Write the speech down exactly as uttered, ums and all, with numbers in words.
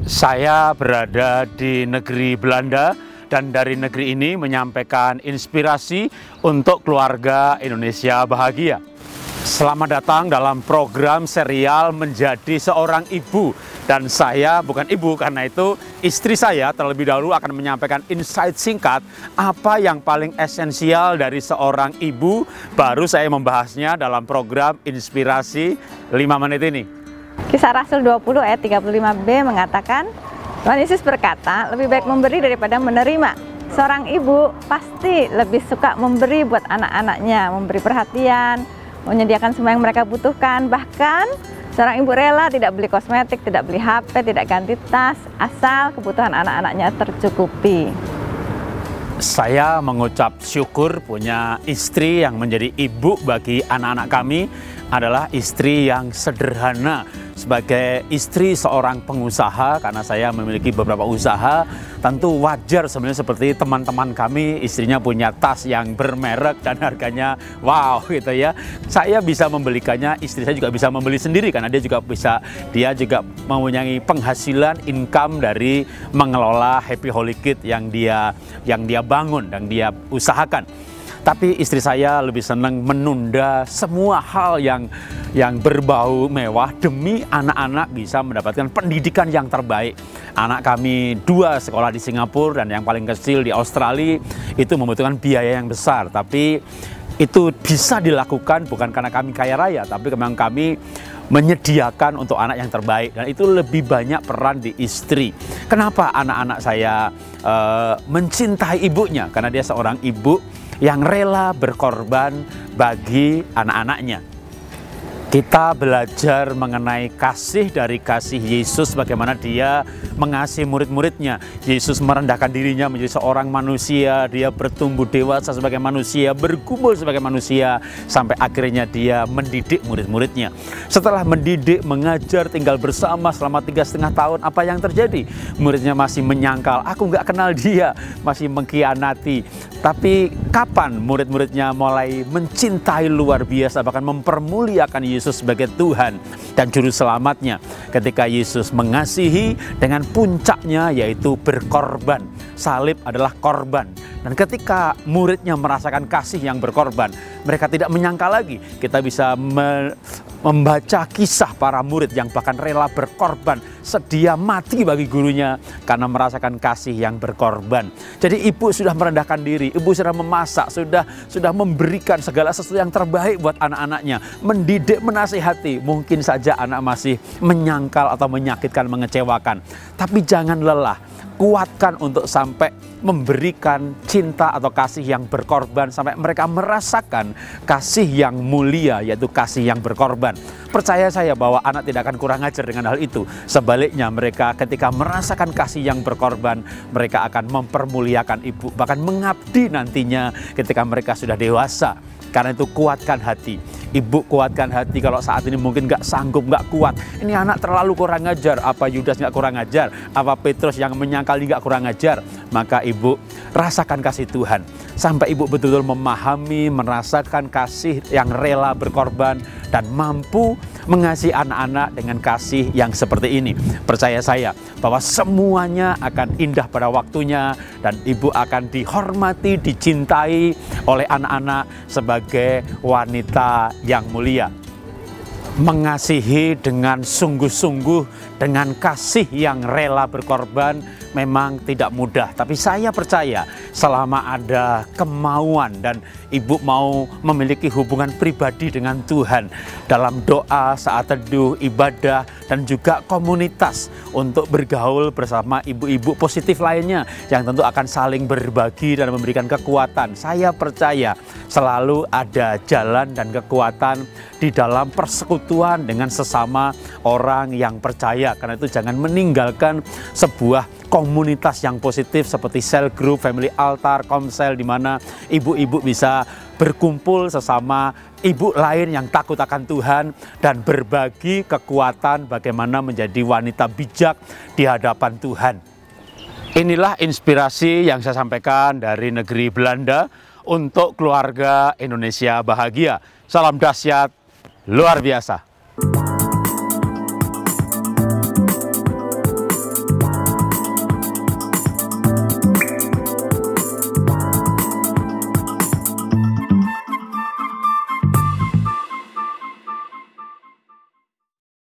Saya berada di negeri Belanda dan dari negeri ini menyampaikan inspirasi untuk keluarga Indonesia bahagia. Selamat datang dalam program serial Menjadi Seorang Ibu. Dan saya bukan ibu, karena itu istri saya terlebih dahulu akan menyampaikan insight singkat apa yang paling esensial dari seorang ibu. Baru saya membahasnya dalam program Inspirasi lima menit ini. Kisah Rasul dua puluh ayat tiga puluh lima b mengatakan, Tuhan Yesus berkata, lebih baik memberi daripada menerima. Seorang ibu pasti lebih suka memberi buat anak-anaknya, memberi perhatian, menyediakan semua yang mereka butuhkan. Bahkan seorang ibu rela tidak beli kosmetik, tidak beli H P, tidak ganti tas, asal kebutuhan anak-anaknya tercukupi. Saya mengucap syukur punya istri yang menjadi ibu bagi anak-anak kami. Adalah istri yang sederhana. Sebagai istri seorang pengusaha, karena saya memiliki beberapa usaha, tentu wajar sebenarnya seperti teman-teman kami, istrinya punya tas yang bermerek dan harganya wow gitu ya. Saya bisa membelikannya, istri saya juga bisa membeli sendiri karena dia juga bisa, dia juga mempunyai penghasilan income dari mengelola Happy Holy Kid yang dia yang dia bangun dan dia usahakan. Tapi istri saya lebih senang menunda semua hal yang yang berbau mewah demi anak-anak bisa mendapatkan pendidikan yang terbaik. Anak kami dua sekolah di Singapura dan yang paling kecil di Australia, itu membutuhkan biaya yang besar. Tapi itu bisa dilakukan bukan karena kami kaya raya, tapi memang kami menyediakan untuk anak yang terbaik, dan itu lebih banyak peran di istri. Kenapa anak-anak saya uh, mencintai ibunya? Karena dia seorang ibu yang rela berkorban bagi anak-anaknya. Kita belajar mengenai kasih dari kasih Yesus, bagaimana dia mengasihi murid-muridnya. Yesus merendahkan dirinya menjadi seorang manusia, dia bertumbuh dewasa sebagai manusia, bergumul sebagai manusia, sampai akhirnya dia mendidik murid-muridnya. Setelah mendidik, mengajar, tinggal bersama selama tiga setengah tahun, apa yang terjadi? Muridnya masih menyangkal, aku nggak kenal dia, masih mengkhianati. Tapi kapan murid-muridnya mulai mencintai luar biasa, bahkan mempermuliakan Yesus sebagai Tuhan dan Juru Selamatnya? Ketika Yesus mengasihi dengan puncaknya, yaitu berkorban. Salib adalah korban. Dan ketika muridnya merasakan kasih yang berkorban, mereka tidak menyangka lagi. Kita bisa me membaca kisah para murid yang bahkan rela berkorban, sedia mati bagi gurunya karena merasakan kasih yang berkorban. Jadi ibu sudah merendahkan diri, ibu sudah memasak, sudah sudah memberikan segala sesuatu yang terbaik buat anak-anaknya, mendidik, menasihati. Mungkin saja anak masih menyangkal atau menyakitkan, mengecewakan, tapi jangan lelah. Kuatkan untuk sampai memberikan cinta atau kasih yang berkorban sampai mereka merasakan kasih yang mulia, yaitu kasih yang berkorban. Percaya saya bahwa anak tidak akan kurang ajar dengan hal itu. Sebaliknya, mereka ketika merasakan kasih yang berkorban, mereka akan mempermuliakan ibu, bahkan mengabdi nantinya ketika mereka sudah dewasa. Karena itu kuatkan hati. Ibu kuatkan hati kalau saat ini mungkin nggak sanggup, nggak kuat. Ini anak terlalu kurang ajar. Apa Yudas nggak kurang ajar? Apa Petrus yang menyangkal nggak kurang ajar? Maka ibu rasakan kasih Tuhan. Sampai ibu betul-betul memahami, merasakan kasih yang rela berkorban dan mampu mengasihi anak-anak dengan kasih yang seperti ini. Percaya saya bahwa semuanya akan indah pada waktunya dan ibu akan dihormati, dicintai oleh anak-anak sebagai wanita yang mulia. Mengasihi dengan sungguh-sungguh, dengan kasih yang rela berkorban memang tidak mudah. Tapi saya percaya selama ada kemauan dan ibu mau memiliki hubungan pribadi dengan Tuhan dalam doa, saat teduh, ibadah, dan juga komunitas untuk bergaul bersama ibu-ibu positif lainnya yang tentu akan saling berbagi dan memberikan kekuatan. Saya percaya selalu ada jalan dan kekuatan di dalam persekutuan dengan sesama orang yang percaya. Karena itu jangan meninggalkan sebuah komunitas yang positif seperti cell group, family altar, komsel, di mana ibu-ibu bisa berkumpul sesama ibu lain yang takut akan Tuhan dan berbagi kekuatan bagaimana menjadi wanita bijak di hadapan Tuhan. Inilah inspirasi yang saya sampaikan dari negeri Belanda untuk keluarga Indonesia bahagia. Salam dahsyat luar biasa.